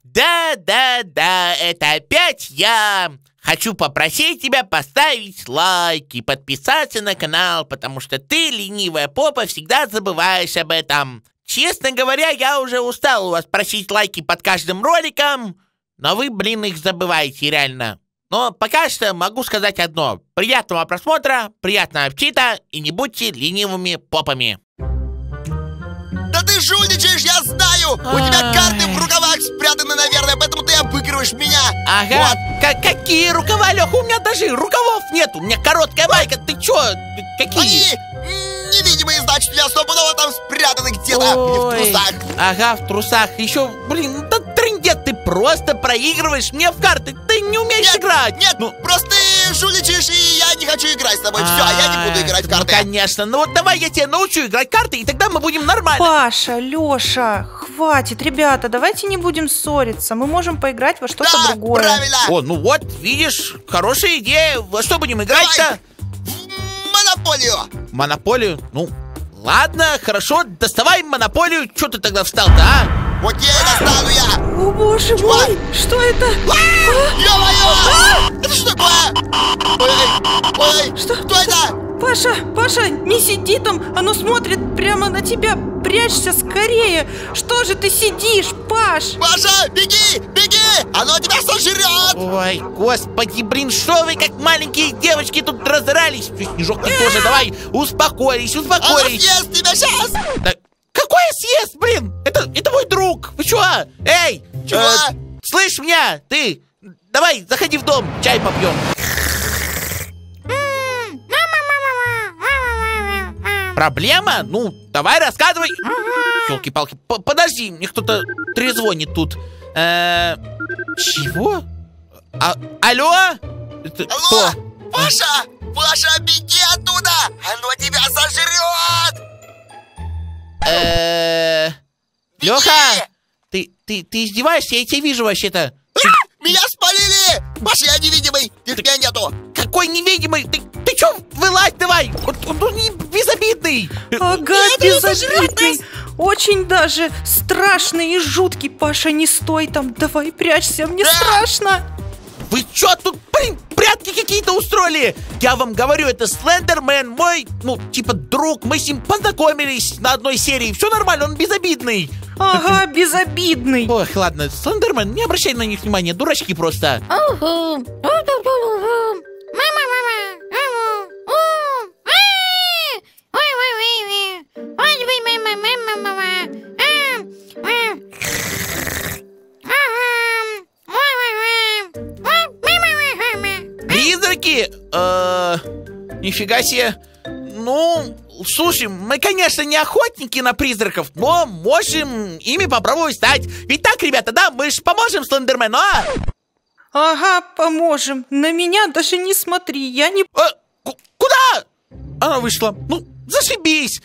Да, это опять я. Хочу попросить тебя поставить лайк и подписаться на канал, потому что ты, ленивая попа, всегда забываешь об этом. Честно говоря, я уже устал у вас просить лайки под каждым роликом, но вы, блин, их забываете реально. Но пока что могу сказать одно. Приятного просмотра, приятного аппетита и не будьте ленивыми попами. Да ты жульничаешь, я знаю! У тебя карты в рукавах спрятаны, наверное, поэтому ты обыгрываешь меня. Ага, вот. Какие рукава, Леха? У меня даже рукавов нет, у меня короткая майка. Ты чё? Какие? Они невидимые, значит, у тебя стопудово там спрятаны где-то. В трусах. Ага, в трусах. Еще, блин, да трындец, ты просто проигрываешь мне в карты. Ты не умеешь играть. Нет, просто ты жульничаешь, и я не хочу играть с тобой. Все, я не буду играть в карты. Ну, конечно. Ну вот давай я тебя научу играть в карты, и тогда мы будем нормально. Паша, Леша, хватит, ребята, давайте не будем ссориться. Мы можем поиграть во что-то другое. Правильно. О, ну вот, видишь, хорошая идея. Во что будем играть-то? Монополию. Монополию? Ну, ладно, хорошо, доставай монополию. Че ты тогда встал-то, а? Вот я и достану я. О, боже мой, что это? Ё-моё! Это что такое? Ой, Что? Кто это? Паша, не сиди там, оно смотрит прямо на тебя. Прячься скорее. Что же ты сидишь, Паш? Паша, беги! Оно тебя сожрет! Ой, господи, блин, что вы как маленькие девочки тут разорались? Снежок, ты тоже давай, успокоись. Оно съест тебя сейчас! Да, какое съест, блин? Это мой друг. Вы чё? Эй! Чего? Слышь меня, ты? Давай, заходи в дом, чай попьем. Проблема? Ну, давай рассказывай. Ёлки-палки, подожди, мне кто-то трезвонит тут. Чего? Алло? Это Алло? кто? Паша, беги оттуда! Оно тебя сожрет! Беги! Леха, ты издеваешься? Я тебя вижу вообще-то. Меня спалили! Паша, я невидимый! Тебя нету! Какой невидимый? Ты чё, вылазь давай! Он не безобидный! Ага, безобидный. Очень даже страшный и жуткий. Паша, не стой там, давай прячься, мне страшно. Вы чё тут, блин, прятки какие-то устроили? Я вам говорю, это Слендермен, мой, типа друг. Мы с ним познакомились на одной серии. Все нормально, он безобидный. Ага, безобидный. Ох, ладно, Слендермен, не обращай на них внимания, дурачки просто. Призраки? Нифига себе. Ну, слушай, мы, конечно, не охотники на призраков, но можем ими попробовать стать. Ведь так, ребята, да? Мы же поможем Слендермену, а? Ага, поможем. На меня даже не смотри, я не... Куда? Она вышла. Ну, зашибись.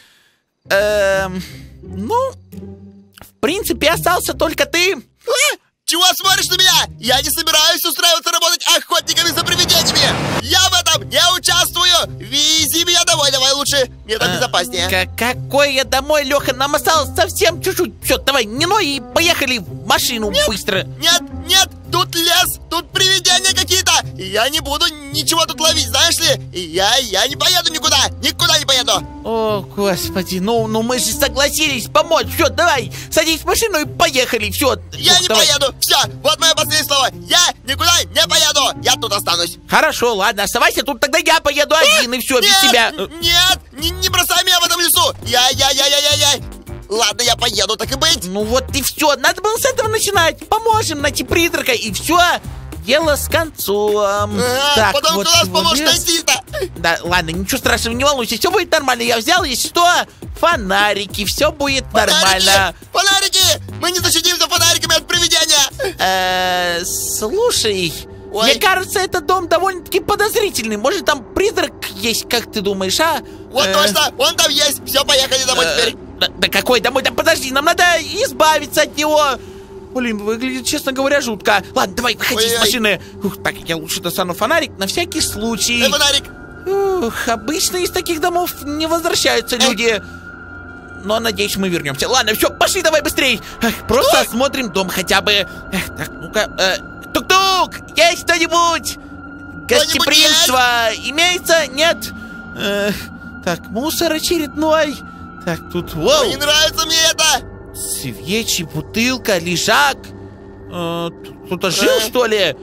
Ну, в принципе, остался только ты. Чего смотришь на меня? Я не собираюсь устраиваться работать охотниками за привидениями. Я в этом не участвую. Вези меня домой, давай лучше. Мне так безопаснее. Какой я домой, Леха? Нам осталось совсем чуть-чуть. Все, давай, не ной и поехали в машину быстро. Нет, тут лес, тут привидения какие-то. Я не буду ничего тут ловить, знаешь ли? Я не поеду никуда не поеду. О, господи, ну мы же согласились помочь. Все, давай, садись в машину и поехали. Все. Я не поеду. Все, вот мое последнее слово. Я никуда не поеду. Я тут останусь. Хорошо, ладно, оставайся тут, тогда я поеду один и все, без тебя. Нет, не бросай меня в этом лесу. Я. Ладно, я поеду, так и быть. Ну вот и все, надо было с этого начинать. Поможем найти призрака, и все. Дело с концом. Так, потом вот кто нас поможет найти-то? Да, ладно, ничего страшного, не волнуйся, все будет нормально. Я взял, если что, фонарики, все будет нормально. Фонарики! Мы не защитимся фонариками от привидения. Слушай, мне кажется, этот дом довольно-таки подозрительный. Может, там призрак есть, как ты думаешь, а? Вот точно, он там есть. Все, поехали домой теперь. Да какой домой? Да подожди, нам надо избавиться от него. Блин, выглядит, честно говоря, жутко. Ладно, давай, выходи из машины. Так, я лучше достану фонарик на всякий случай. Фонарик. Обычно из таких домов не возвращаются люди. но надеюсь, мы вернемся. Ладно, все, пошли давай быстрей. Просто осмотрим дом хотя бы. Так, ну-ка. Тук-тук! Есть кто-нибудь? Гостеприимство имеется? Нет? Так, мусор очередной. Так, тут, воу. Не нравится мне это. Свечи, бутылка, лежак. Кто-то жил, что ли?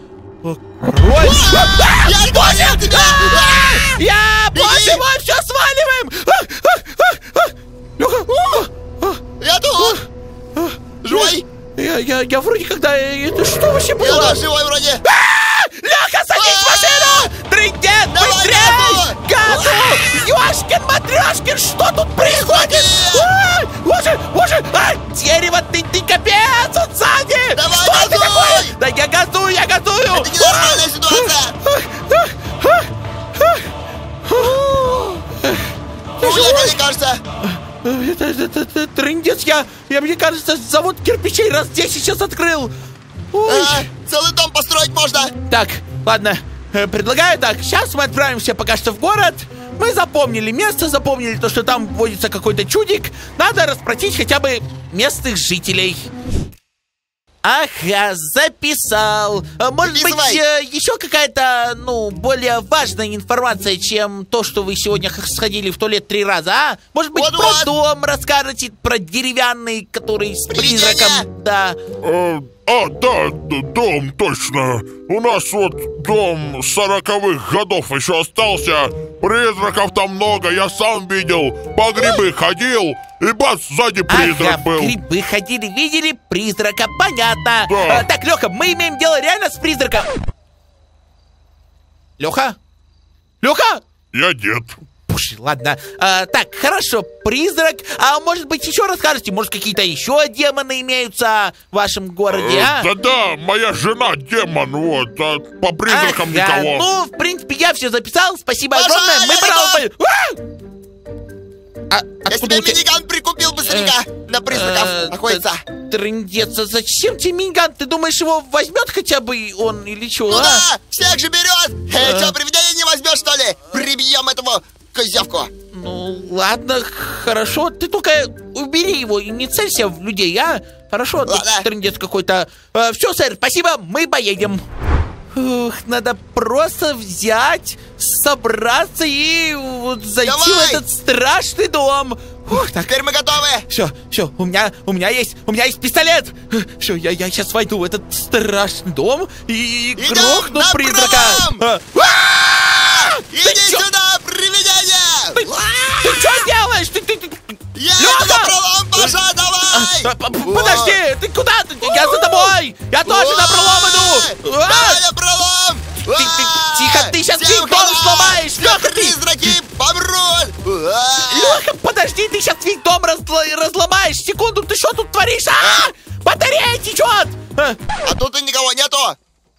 Я понял тебя! Боже мой, все сваливаем! Леха! Я тут! Живой? Я вроде когда... Это что вообще было? Я тоже живой вроде! Леха, садись в машину! Трындец, быстрей! Газу! Ёшкин, Матрёшкин, что тут происходит? Боже! Дерево, ты капец! Он сзади! Давай, что газуй! ты такое? Да я газую! Это ненормальная ситуация! Уехали, кажется! Это трындец, я, мне кажется, завод кирпичей раз 10 сейчас открыл. Целый дом построить можно! Так, ладно, предлагаю так, сейчас мы отправимся пока что в город. Мы запомнили место, запомнили то, что там водится какой-то чудик. Надо расспросить хотя бы местных жителей. Ага, записал. Может быть, еще какая-то, более важная информация, чем то, что вы сегодня сходили в туалет 3 раза, а? Может быть, про дом расскажете, про деревянный, который с призраком, да. Да, дом, точно. У нас вот дом 40-х годов еще остался. Призраков там много, я сам видел. По грибы ходил, и бац, сзади призрак был. Грибы ходили, видели призрака, понятно. Да. Так, Леха, мы имеем дело реально с призраком. Леха? Леха? Я дед. Ладно, так, хорошо, призрак. А может быть, еще расскажете? Может, какие-то еще демоны имеются в вашем городе, а? Да, моя жена демон, вот, а по призракам никого. Ну, в принципе, я все записал, спасибо огромное. Мы Я себе миниган прикупил быстренько на призраков охотиться. Трындец, а зачем тебе миниган? Ты думаешь, его возьмет хотя бы он или что? Ну да, всех же берет. Что, привидение не возьмешь, что ли? Прибьем этого козявку. Ну, ладно, хорошо. Ты только убери его и не целься в людей, а? Хорошо, ты трындец какой-то. Все, сэр, спасибо, мы поедем. Надо просто взять, собраться и вот зайти в этот страшный дом. Так. Теперь мы готовы. Все, у меня есть пистолет. Все, я сейчас войду в этот страшный дом и грохну призрака. Иди сюда, привидение! Ты что делаешь? Я иду на пролом, Паша, давай! Подожди, ты куда? Я за тобой! Я тоже на пролом иду! Давай на пролом! Тихо, ты сейчас весь дом сломаешь! Леха, призраки помрут! Леха, подожди, ты сейчас весь дом разломаешь! Секунду, ты что тут творишь? Батарея течет! А тут и никого нету!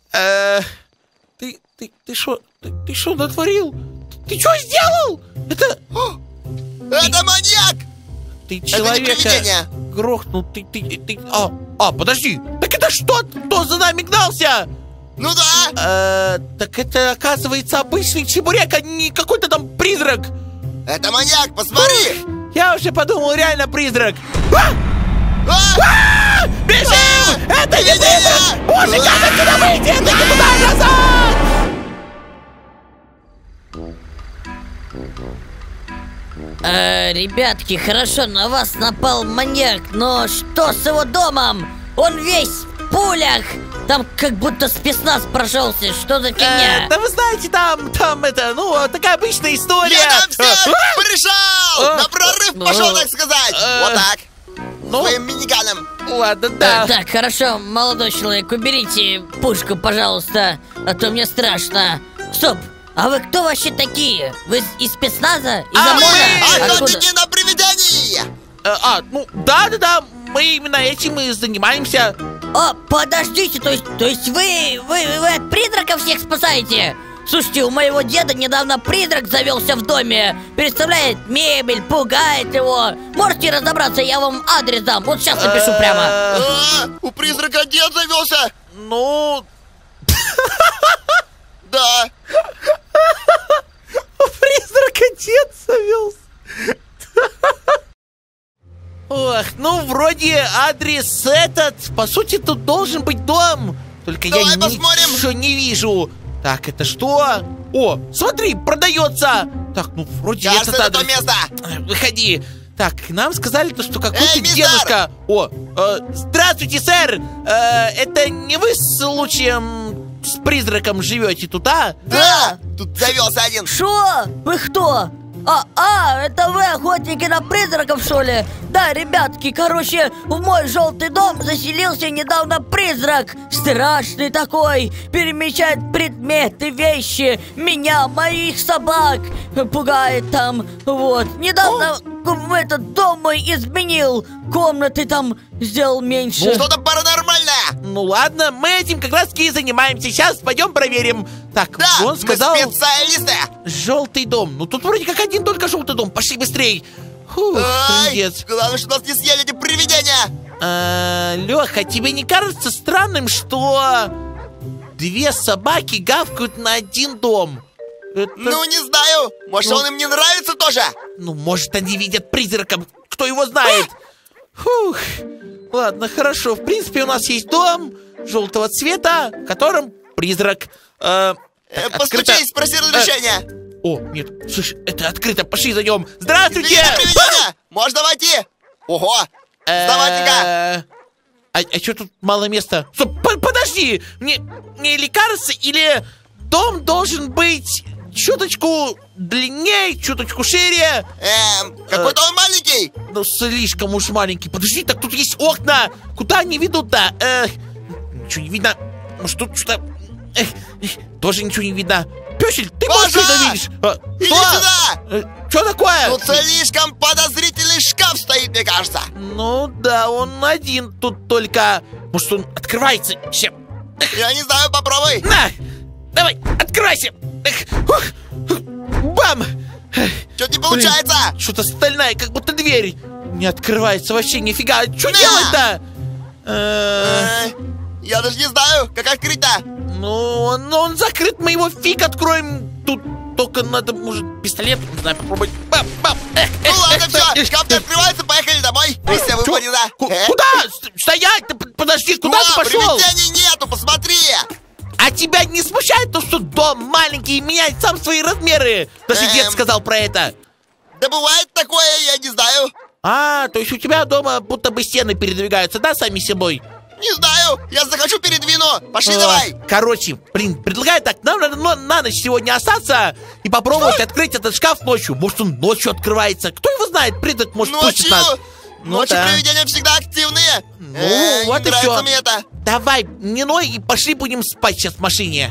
Ты что натворил? Ты что сделал? Это маньяк! Ты человека грохнул, ты... подожди! Так это что? Кто за нами гнался? Ну да! Так это, оказывается, обычный чебурек, а не какой-то там призрак! Это маньяк, посмотри! Я уже подумал, реально призрак! Бежим! Это не призрак! Боже, как отсюда выйти? Это не туда, назад! Ребятки, хорошо, на вас напал маньяк, но что с его домом? Он весь в пулях! Там как будто спецназ прошелся, что за фигня? Да вы знаете, там это, такая обычная история. Я там всех порешал! На прорыв пошел, так сказать! Вот так! Своим миниганом! Ладно, да. Так, хорошо, молодой человек, уберите пушку, пожалуйста, а то мне страшно. Стоп! А вы кто вообще такие? Вы из спецназа? Из ОМОНа? Охотники на привидений! Да, мы именно этим и занимаемся. Подождите, то есть вы от призраков всех спасаете? Слушайте, у моего деда недавно призрак завелся в доме. Представляет, мебель, пугает его. Можете разобраться, я вам адрес дам. Вот сейчас напишу прямо. У призрака дед завелся? Ну... Да. У призрака дед завелся. Ох, ну вроде адрес этот. По сути, тут должен быть дом. Только Давай я посмотрим. ничего не вижу. Так, это что? О, смотри, продается. Так, ну вроде Кажется, этот это то адрес. место. Выходи. Так, нам сказали, что какой-то Эй, мистер! дедушка. О, здравствуйте, сэр. Это не вы случаем с призраком живете тут, а? Да, тут завелся один. Шо? Вы кто? Это вы охотники на призраков, что ли? Да, ребятки, короче, в мой желтый дом заселился недавно призрак. Страшный такой, перемещает предметы, вещи, меня, моих собак, пугает там, вот. Недавно в этот дом мой изменил, комнаты там сделал меньше. Что-то паранормальное. Ну ладно, мы этим как раз таки и занимаемся. Сейчас пойдем проверим. Так, Да, он сказал... мы специалисты. Желтый дом. Ну тут вроде как один только желтый дом. Пошли быстрей. Фух, Ай, трындец. главное, что нас не съели эти привидения. Леха, тебе не кажется странным, что две собаки гавкают на один дом? Это... Ну, не знаю. Может, Ну. он им не нравится тоже? Ну, может, они видят призрака. Кто его знает? Фух. Ладно, хорошо. В принципе, у нас есть дом желтого цвета, в котором призрак. Так, Постучись, спроси разрешения. О, нет, слушай, это открыто. Пошли зайдем. Здравствуйте! Привидение, привидение. Можно войти? Ого, вставайте-ка. А что тут мало места? Стоп, подожди! Мне или кажется, или дом должен быть чуточку длиннее, чуточку шире. Какой-то он маленький. Ну, слишком уж маленький. Подожди, так тут есть окна. Куда они ведут-то? Ничего не видно. Может, тут что-то... тоже ничего не видно. Пёсель, ты Паша! может что-то видишь? Иди сюда. Что такое? Тут слишком подозрительный шкаф стоит, мне кажется. Ну да, он один тут только. Может, он открывается? Ща. Я не знаю, попробуй. На! Давай, открывайся! Бам! Что-то не получается. Что-то стальная, как будто дверь. Не открывается вообще, нифига. Что На! делать-то? Я даже не знаю, как открыть-то. Ну, он закрыт, мы его фиг откроем. Тут только надо, может, пистолет, не знаю, попробовать. Бам, бам. Ну ладно, все, шкаф не открывается, поехали домой. Миссия выполнена. Куда? Стоять! Ты подожди, куда ты пошел? Привидений нету, посмотри. А тебя не смущает то, что дом маленький и меняет сам свои размеры? Даже дед сказал про это. Да бывает такое, я не знаю. То есть у тебя дома будто бы стены передвигаются, да, сами собой? Не знаю, я захочу передвину. Пошли давай. Короче, предлагаю так, нам надо на ночь сегодня остаться и попробовать открыть этот шкаф ночью. Может, он ночью открывается. Кто его знает, призрак может пустить нас. Ночью да. привидения всегда активные. Ну, вот не и нравится все. мне это. Давай, не ной и пошли будем спать сейчас в машине.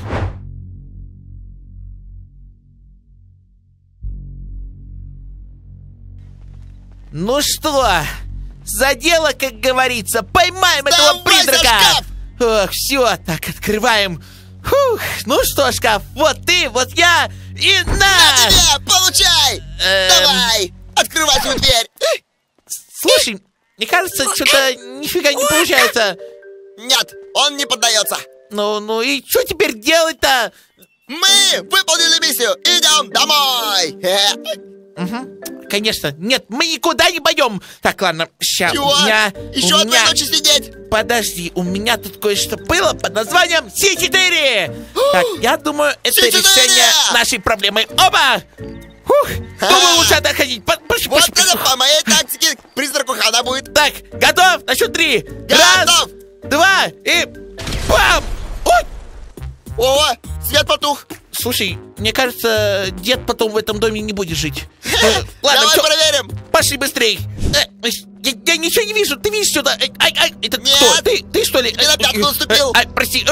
Ну что, за дело, как говорится, поймаем этого Давай за призрака! шкаф! Ох, все, так, открываем. Фух, ну что, шкаф, вот ты, вот я и на! На тебе, получай. Давай, открывай свою дверь. Слушай, мне кажется, что-то нифига не получается. Нет, он не поддается. Ну и что теперь делать-то? Мы выполнили миссию, идем домой. Конечно, нет, мы никуда не пойдем. Так, ладно, сейчас Чего? Еще одной ночи сидеть? Подожди, у меня тут кое-что было под названием С4. Так, я думаю, это С4! решение нашей проблемы. Оба! Фух, думаю, лучше отходить. Пошли, Вот пошли, это пошли. по моей тактике к призраку хана будет. Так, готов? На счет 3. Готов. 2 и бам! Ой! О, свет потух. Слушай, мне кажется, дед потом в этом доме не будет жить. Ладно, Давай всё, проверим. пошли быстрей. Я ничего не вижу, ты видишь что-то? Ай, это Нет. кто? Ты что ли? Ты на пятку наступил. Прости.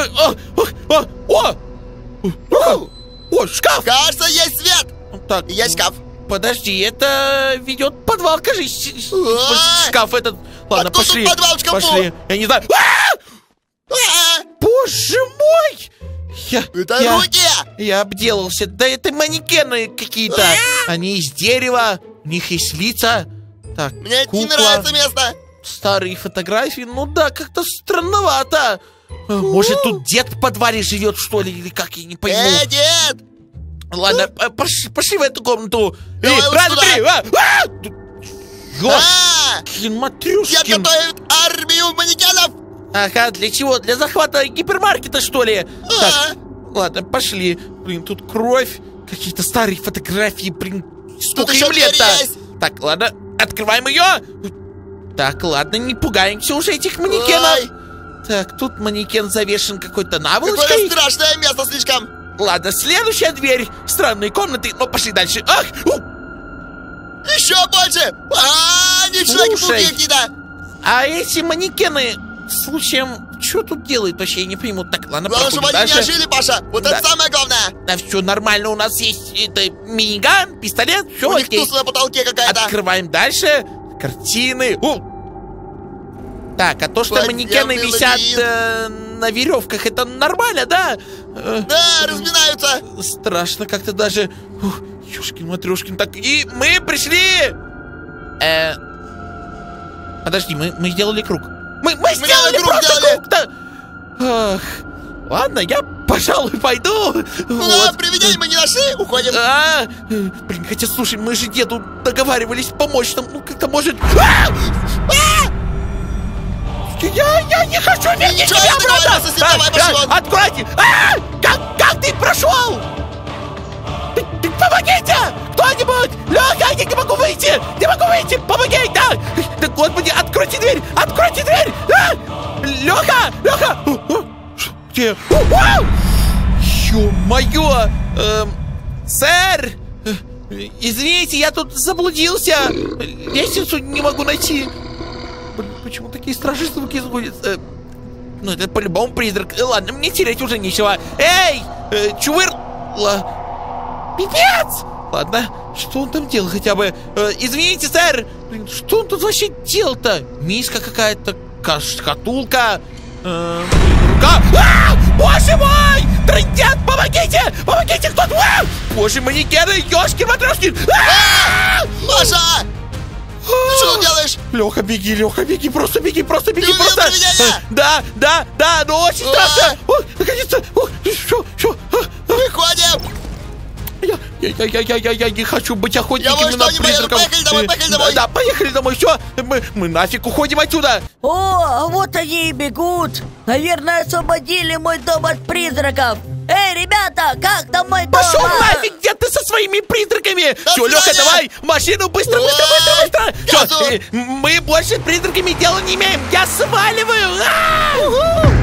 О, шкаф! Кажется, есть свет. Так, Есть шкаф. подожди, это ведет в подвал, кажись. Ой. Шкаф этот. Ладно, Откуда пошли. тут подвал в шкафу? Пошли. Я не знаю. А, Боже мой! Это руки. Я обделался. Да это манекены какие-то. Они из дерева, у них есть лица. Так, Мне не кукла, нравится место. старые фотографии. Ну да, как-то странновато. Может, тут дед в подвале живет, что ли, или как, я не пойму. Дед. Ладно, пошли в эту комнату. Давай лучше раз, туда. три. Ёж, Матрюшкин. Дед готовит армию манекенов. Ага, для чего? Для захвата гипермаркета, что ли? Так, ладно, пошли. Блин, тут кровь, какие-то старые фотографии, блин, сколько им лет-то? Так, ладно, открываем ее. Так, ладно, не пугаемся уже этих манекенов. Ой. Так, тут манекен завешен какой-то наволочкой. Какое страшное место слишком. Ладно, следующая дверь. Странные комнаты, но пошли дальше. Ах! Еще больше. Не человеки-пауки какие-то. А эти манекены, случаем, что тут делают вообще, я не пойму. Так, ладно, Главное, чтобы они не ожили, Паша. Вот это самое главное. Да все нормально, у нас есть это миниган, пистолет, все У них окей. туса на потолке какая-то. Открываем дальше. Картины. Так, а то, что манекены висят на веревках, это нормально, да? Да, разминаются. Страшно как-то даже. Ёшкин-матрёшкин. Так, и мы пришли. Подожди, мы сделали круг. Мы сделали просто круг-то. Ах, ладно, я, пожалуй, пойду. Да, привидений мы не нашли, уходим. Блин, хотя, слушай, мы же деду договаривались помочь нам. Ну, как-то может... Я не хочу вернуть тебя обратно! Откройте! Как ты прошел? Помогите! Кто-нибудь! Лёха, я не могу выйти! Не могу выйти! Помогите! Да, господи, откройте дверь! Откройте дверь! Лёха! Лёха! Где? Ё-моё! Сэр! Извините, я тут заблудился! Лестницу не могу найти! Блин, почему такие страшные звуки исходят? Ну, это по-любому призрак. Ладно, мне терять уже нечего. Эй! Чувырла! Пипец! Ладно, что он там делал хотя бы? Извините, сэр! Блин, что он тут вообще делал-то? Миска какая-то, шкатулка, рука. Боже мой! Трындят, помогите! Помогите, кто-то! Боже, манекены, ёшкин-матрёшкин! Маша! Ты что делаешь? Леха, беги, просто беги, просто. Да, но очень страшно. Наконец-то. Выходим. Я не хочу быть охотником на призраков. Поехали домой. Да, поехали домой, все. Мы нафиг уходим отсюда. О, вот они и бегут. Наверное, освободили мой дом от призраков. Эй, ребята, как там мой дом? Пошел нафиг, где ты со своими призраками? Все, Леха, давай, машину, быстро. Все, мы больше с призраками дела не имеем. Я сваливаю.